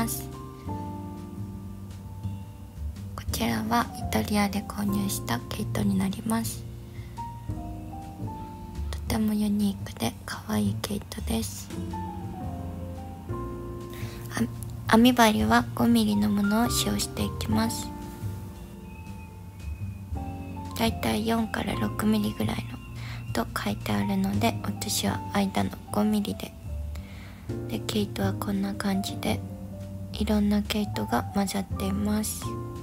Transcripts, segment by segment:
ます。こちらはイタリアで購入した毛糸になります。とてもユニークで可愛い毛糸です。編み針は 5mm のものを使用していきます。だいたい4から 6mm ぐらいのと書いてあるので、私は間の 5mm で。で、毛糸はこんな感じでいろんな毛糸が混ざっています。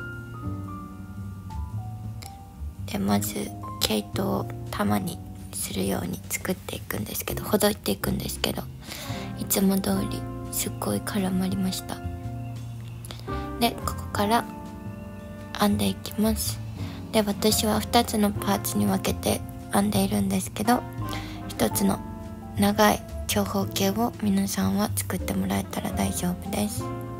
で、まず毛糸を玉にするように作っていくんですけど、ほどいていくんですけど、いつも通りすっごい絡まりました。で、ここから編んでいきます。で、私は2つのパーツに分けて編んでいるんですけど、1つの長い長方形を皆さんは作ってもらえたら大丈夫です。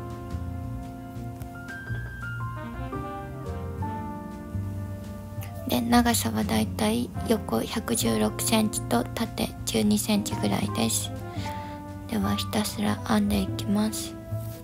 で、長さはだいたい横116センチと縦12センチぐらいです。ではひたすら編んでいきます。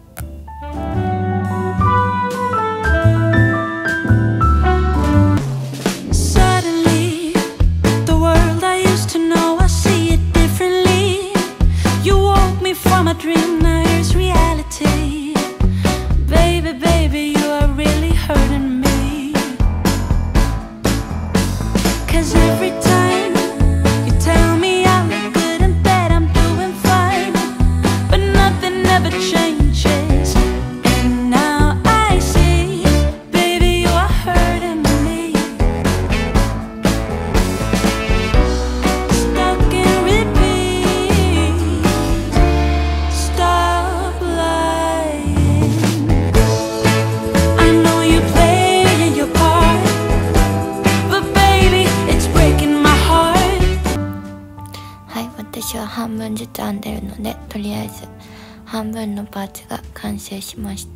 私は半分ずつ編んでるので、とりあえず半分のパーツが完成しました。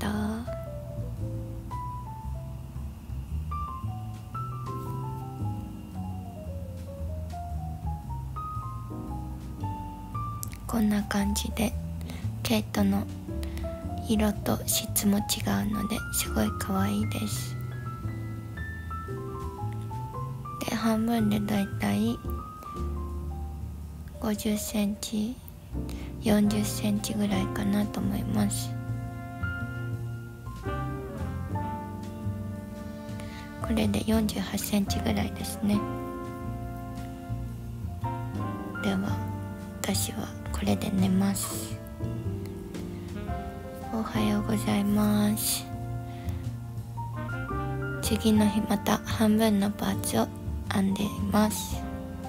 こんな感じで毛糸の色と質も違うのですごい可愛いです。で、半分でだいたい50センチ40センチぐらいかなと思います。これで48センチぐらいですね。では私はこれで寝ます。おはようございます。次の日また半分のパーツを編んでいます。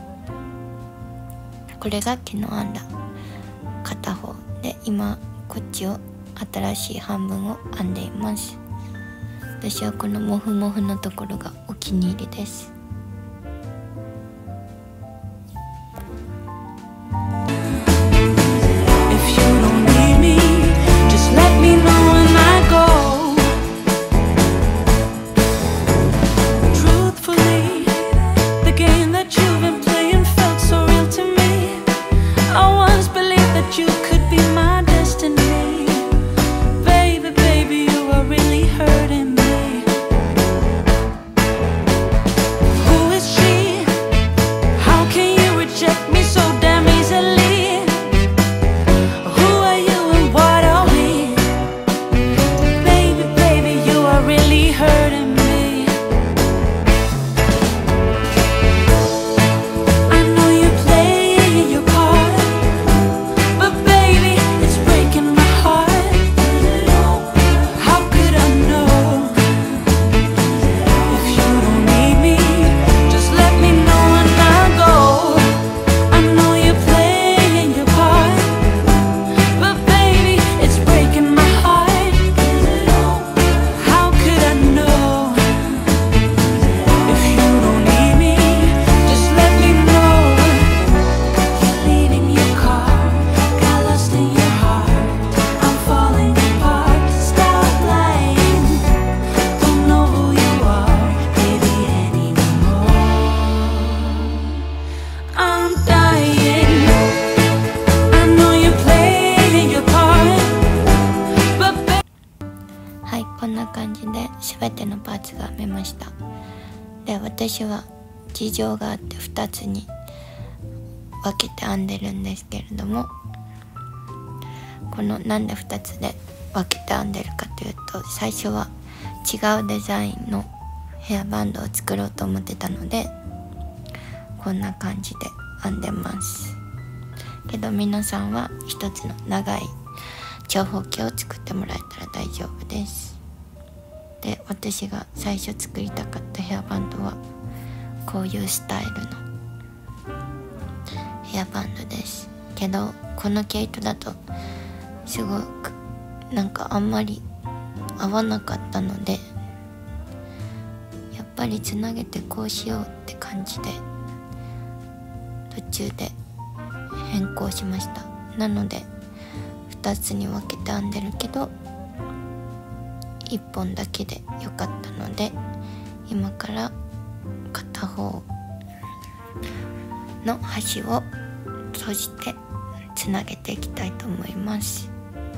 これが昨日編んだ片方で、今こっちを新しい半分を編んでいます。私はこのモフモフのところがお気に入りです。 こんな感じで全てのパーツが編めました。で、私は事情があって2つに分けて編んでるんですけれども、このなんで2つで分けて編んでるかというと、最初は違うデザインのヘアバンドを作ろうと思ってたので、こんな感じで編んでます。けど皆さんは一つの長い長方形を作ってもらえたら大丈夫です。で、私が最初作りたかったヘアバンドはこういうスタイルのヘアバンドです。けどこの毛糸だとすごくなんかあんまり合わなかったので、やっぱりつなげてこうしようって感じで途中で変更しました。なので2つに分けて編んでるけど1本だけでよかったので、今から片方の端を閉じてつなげていきたいと思います。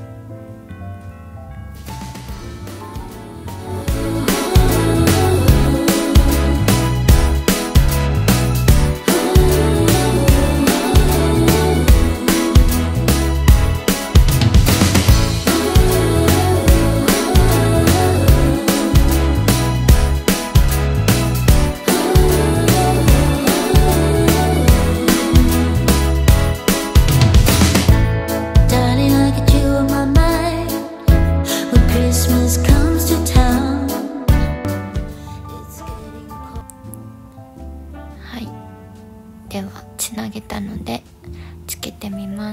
ではつなげたのでつけてみます。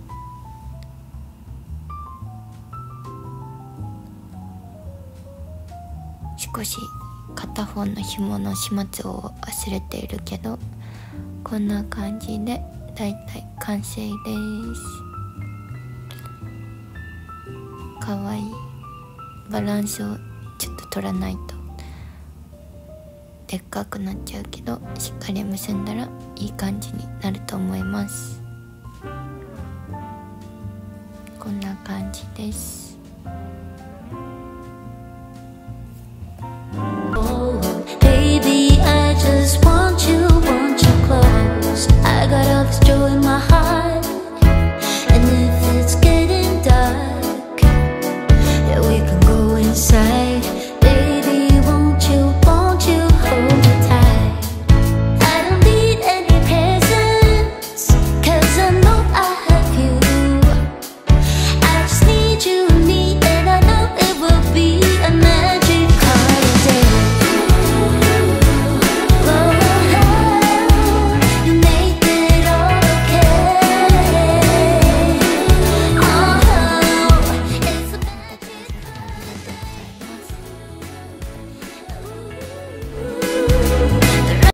少し片方の紐の始末を忘れているけど、こんな感じでだいたい完成です。かわいい。バランスをちょっと取らないとでっかくなっちゃうけど、しっかり結んだらいい感じになると思います。こんな感じです。